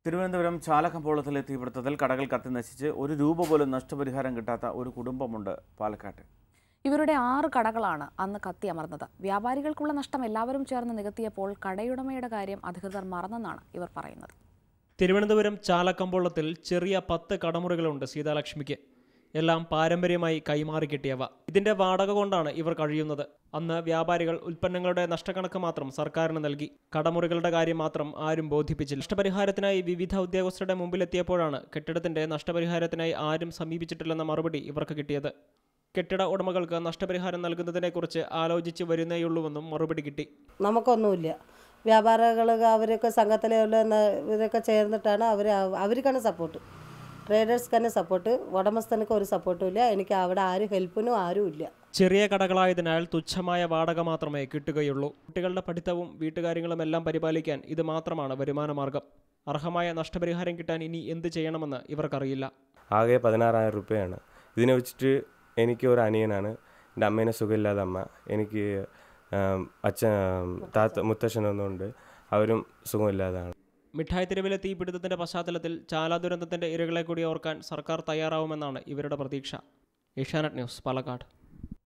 തിരുവനന്തപുരം ചാലക്കമ്പോളത്തിലെ തീപിടുത്തത്തിൽ കടകൾ കത്തിനശിച്ച് ₹1 പോലും നഷ്ടപരിഹാരം കിട്ടാത്ത ഒരു കുടുംബമുണ്ട് പാലക്കാട്ട്. ഇവരുടെ 6 കടകളാണ് അന്ന് കത്തിയമർന്നത്. വ്യാപാരികൾക്കുള്ള നഷ്ടം എല്ലാവരും ചേർന്ന് നികത്തിയപ്പോൾ കടയുടമയുടെ കാര്യം അധികൃതർ മറന്നെന്നാണ് ഇവർ പറയുന്നത്. തിരുവനന്തപുരം ചാലക്കമ്പോളത്തിൽ ചെറിയ 10 കടമുറികളുണ്ട് സീതാലക്ഷ്മിക്ക്. എല്ലാം പാരമ്പര്യമായി കൈമാറി കിട്ടിയവ. ഇതിന്റെ വാടക കൊണ്ടാണ് ഇവർ കഴിയുന്നത്. അന്ന് വ്യാപാരികൾ ഉൽപ്പന്നങ്ങളുടെ നഷ്ടക്കണക്ക് മാത്രം സർക്കാരിന് നൽകി. കടമുറികളുടെ കാര്യം മാത്രം ആരും ബോധിപ്പിച്ചില്ല. നഷ്ടപരിഹാരത്തിനായി വിവിധ ഉദ്യോഗസ്ഥരുടെ മുമ്പിലെത്തിയപ്പോഴാണ് കെട്ടിടത്തിന്റെ നഷ്ടപരിഹാരത്തിനായി ആരും സമീപിച്ചിട്ടില്ലെന്ന മറുപടി ഇവർക്ക് കിട്ടിയത്. കെട്ടിട ഉടമകൾക്ക് നഷ്ടപരിഹാരം നൽകുന്നതിനെക്കുറിച്ച് ആലോചിച്ച് വരുന്നേയുള്ളൂവെന്നും മറുപടി കിട്ടി. നമുക്കൊന്നുമില്ല. വ്യാപാരികൾ അവരൊക്കെ സംഘത്തിലുള്ള ഇവരൊക്കെ ചേർന്നിട്ടാണ് അവർക്കാണ് സപ്പോർട്ട്. ട്രേഡേഴ്സ്ക്കാണ് സപ്പോർട്ട്. ഉടമസ്ഥനക്ക് ഒരു സപ്പോർട്ടും ഇല്ല. എനിക്ക് അവിടെ ആരും ഹെൽപ്പിനും ആരും ഇല്ല. ചെറിയ കടകളായതിനാൽ തുച്ഛമായ വാടക മാത്രമേ കിട്ടുകയുള്ളൂ. കുട്ടികളുടെ പഠിത്തവും വീട്ടുകാര്യങ്ങളും എല്ലാം പരിപാലിക്കാൻ ഇത് മാത്രമാണ് വരുമാന മാർഗം. അർഹമായ നഷ്ടപരിഹാരം കിട്ടാൻ ഇനി എന്ത് ചെയ്യണമെന്ന് ഇവർക്കറിയില്ല. ആകെ 16,000 രൂപയാണ്. ഇതിനെ വെച്ചിട്ട് എനിക്ക് ഒരു അനിയനാണ്. എൻ്റെ അമ്മേനെ സുഖമില്ലാതെ അമ്മ. എനിക്ക് മുത്തശ്ശനൊന്നുമുണ്ട്. അവരും സുഖമില്ലാതാണ്. മിഠായി തെരുവിലെ തീപിടുത്തത്തിന്റെ പശ്ചാത്തലത്തിൽ ചാല ദുരന്തത്തിന്റെ ഇരകളെ കൂടി ഓർക്കാൻ സർക്കാർ തയ്യാറാവുമെന്നാണ് ഇവരുടെ പ്രതീക്ഷ. ഏഷ്യാനെറ്റ് ന്യൂസ്, പാലക്കാട്.